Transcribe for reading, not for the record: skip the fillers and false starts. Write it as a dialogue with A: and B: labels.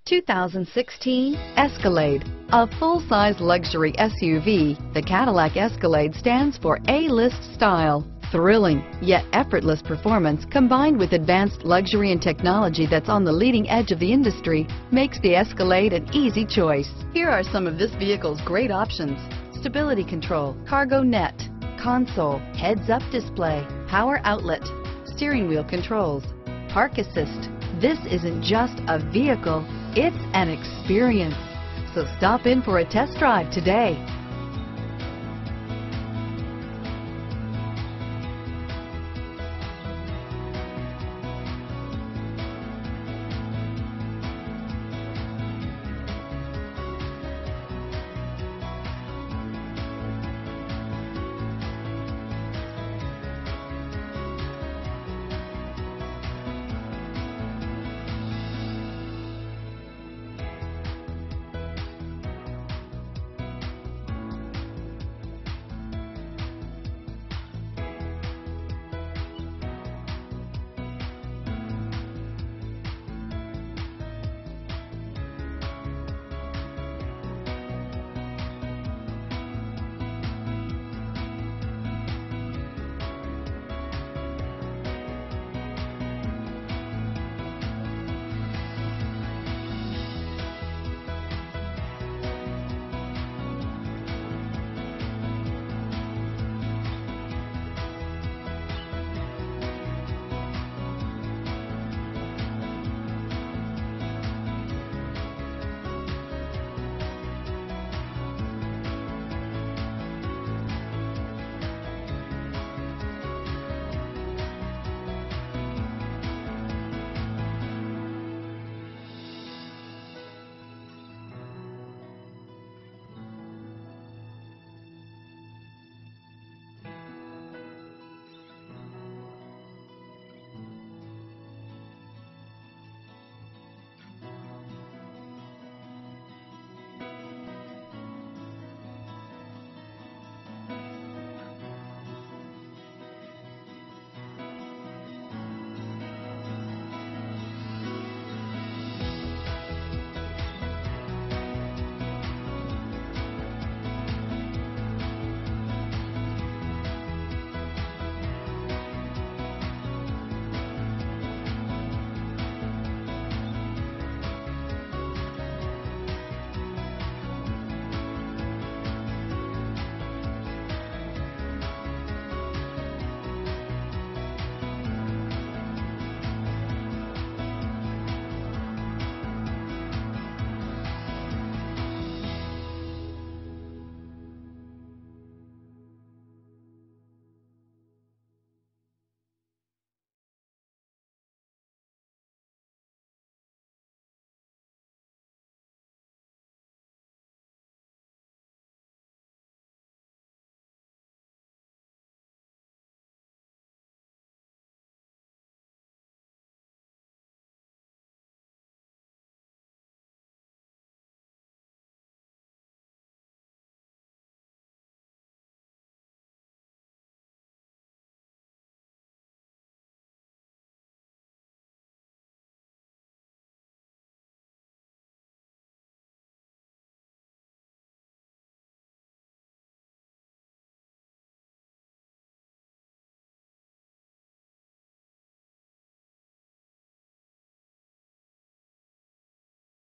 A: 2016 Escalade. A full-size luxury SUV, the Cadillac Escalade stands for A-list style. Thrilling, yet effortless performance combined with advanced luxury and technology that's on the leading edge of the industry makes the Escalade an easy choice. Here are some of this vehicle's great options: stability control, cargo net, console, heads-up display, power outlet, steering wheel controls, park assist. This isn't just a vehicle, it's an experience. So stop in for a test drive today.